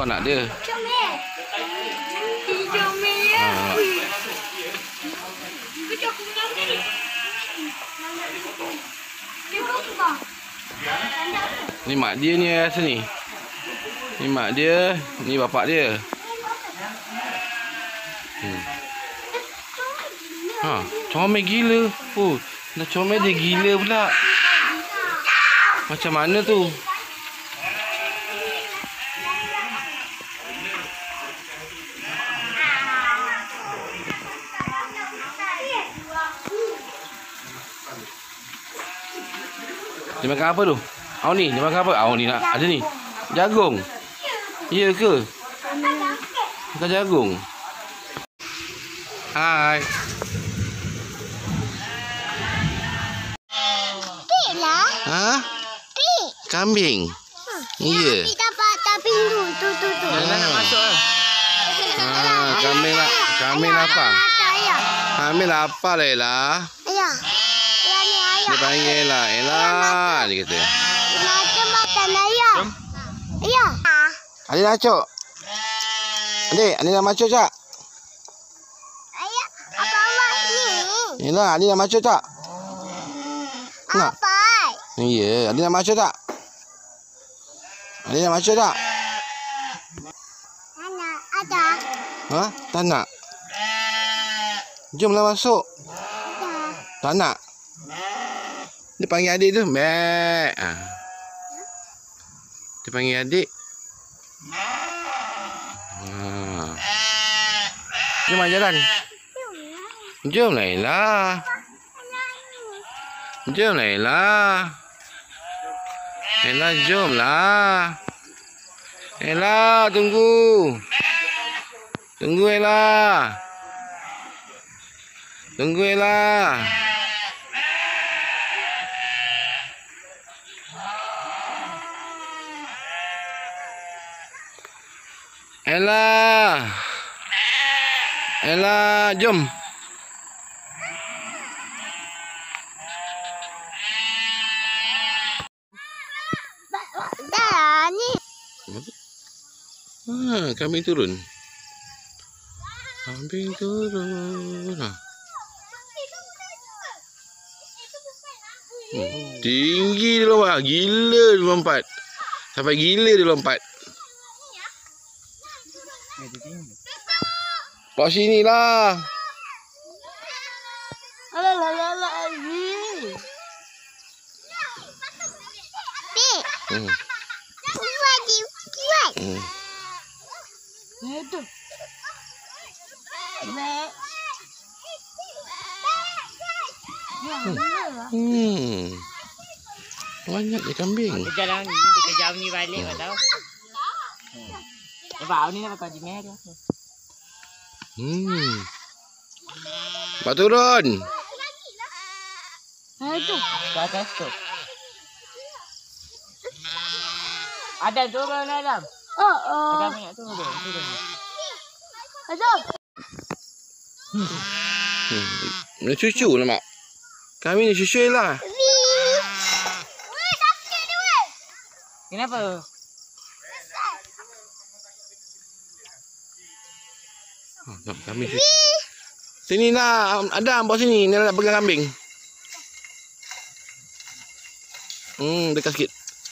anak dia. Comel. Comel ya. Kecok punya ni. Dia apa? Ni mak dia ni rasa ni. Ni mak dia, ni bapak dia. Comel gila. Oh, dah comel dia gila pula. Macam mana tu? Dia makan apa tu? Awak ni, dia makan apa? Awak ni nak ada ni. Jagung. Ya ke? Makan jagung. Hai. Pik lah. Ha? Pik. Kambing. Ya. Pik dapat pintu tu. Jangan nak masuk lah. Kambing lah. Kambing lapar. Ayah. Kambing lapar lah Ella. Ayah. Yang ni ayah. Dia panggil lah Ella. Dia kata. Macam makan ayah. Ayah. Adik nak acuk. Adik nak macuk tak? Ayah. Apa awak ni? Yelah, adik nak macuk tak? Nak? Apa? Ya, adik nak macuk tak? Adik nak macuk tak? Anak ada. Ha? Tak nak? Jomlah masuk. Ada. Tak nak? Dia panggil adik tu. Mek. Dia panggil adik. Jom jalan. Jom lah Ella. Jom lah Ella. Ella jom lah. Ella tunggu. Tunggu Ella. Tunggu Ella. Ella. Ella, jom. Dah ni. Kambing turun. Kambing turun. Tinggi dia lompat. Gila dia lompat. Sampai gila dia lompat. Bawa sini lah. Alah. Pik. Buat. Itu. Banyak je kambing. Dia jalan ni, dia kejap ni balik kau tahu. Sebab ni nak kau jimer dia. Pak turun. Itu. Ke atas tu. Adam turun Adam. Adam nak turun. Ada. Nak cucu lah mak. Kami ni cucu lah. Kenapa? Kami cucu. Sini lah. Adam bawa sini. Ni nak pegang kambing. Dekat sikit.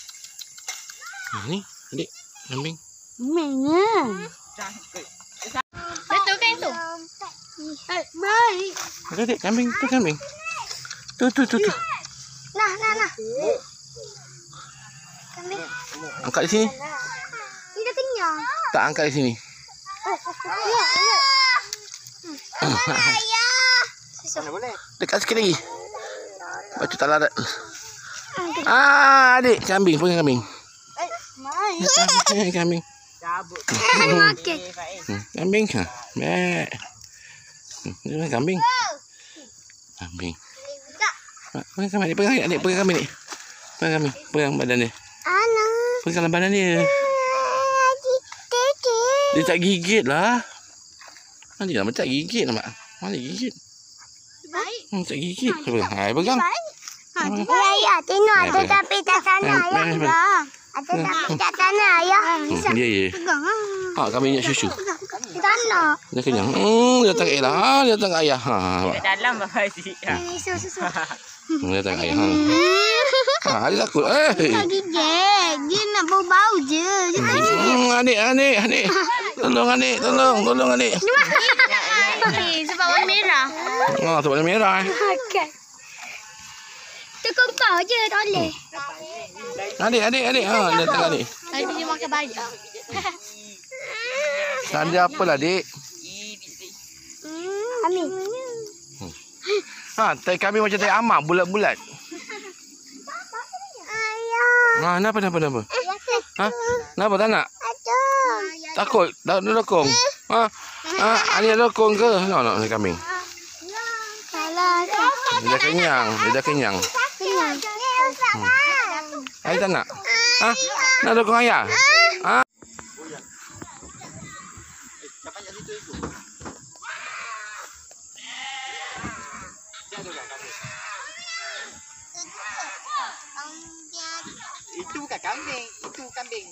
Ni adik kambing. Mana? Betul kan tu? Baik. Adik kambing tu kambing. Tu. Nah. Kami. Angkat di sini. Ni dah kenyang. Tak angkat di sini. Ayah. Mana boleh? Dekat sikit lagi. Baju tak larat. Adik kambing pegang kambing. Mai. Kambing. Cabut. Makan. Kambing. Mek. Ini kambing. Kambing. Pegang adik, pegang kambing ni. Pegang kambing, pegang badan dia. Ana. Pegang badan dia. Dia tak gigit lah. Dia dah tak gigit lah mak. Mana gigit? Baik. Tak gigit. Hai pegang. Ya, tengok ada tapi tak sana. Ya. Ada tak tanah ayah. Ya, ya. Pegang ah. Kami ingat susu. Di tanah. Dia kenyang. Dia tak ayah. Dia tak ayah. Kat dalam apa sih? Susu. Dia tak ayah. Dia takut. Tak gigit. Dia nak bau-bau je. Adik. Tolong adik. Tolong adik. Sebab warna merah. Sebab dia merah. Okay. Tukar kau je, tak boleh. Adik. Dia tak adik. Nanti dia makan banyak. Tak ada apa lah, adik. Amin. Tai kami macam tai amak, bulat-bulat. Ayah. Kenapa? Kenapa tak nak? Ada. Takut? Dah lokong? Adik lokong ke? Nak kambing. Salah. Dia dah kenyang. Kenyang. Ayah tak nak? Nak lokong ayah? Itu bukan kambing, itu kambing.